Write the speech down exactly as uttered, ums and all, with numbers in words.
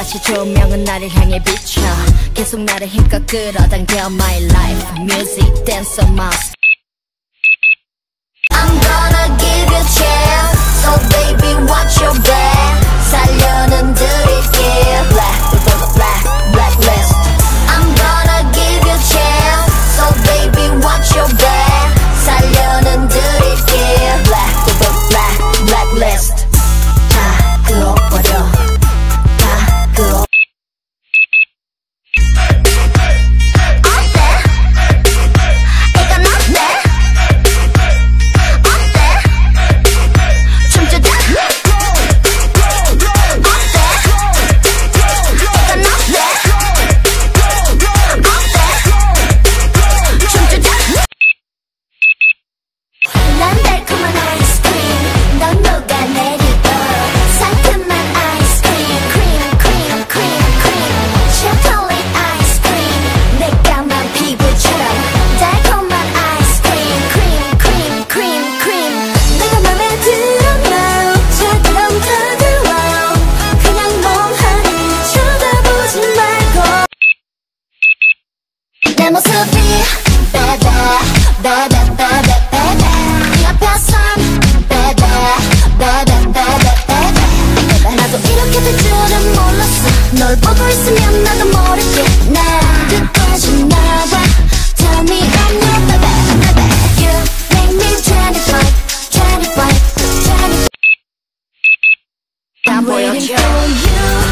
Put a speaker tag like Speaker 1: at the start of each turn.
Speaker 1: 다시 조명은 나를 향해 비춰 계속 나를 힘껏 끌어당겨 my life music dance on my
Speaker 2: I'm gonna give you a chance So baby watch your back 살려는 드릴게 Black, black, blacklist I'm gonna give you a chance So baby watch your back 살려는 드릴게 Black, black, blacklist 다 그어버려 다 그어 내 모습이 baby, baby, baby, baby 네 앞에선 baby, baby, baby, baby 나도 이렇게 될 줄은 몰랐어 널 보고 있으면 나도 모르게 난 끝까지 나와 Tell me I'm your baby, baby You make me twenty-five, twenty-five, twenty-five I'm waiting for you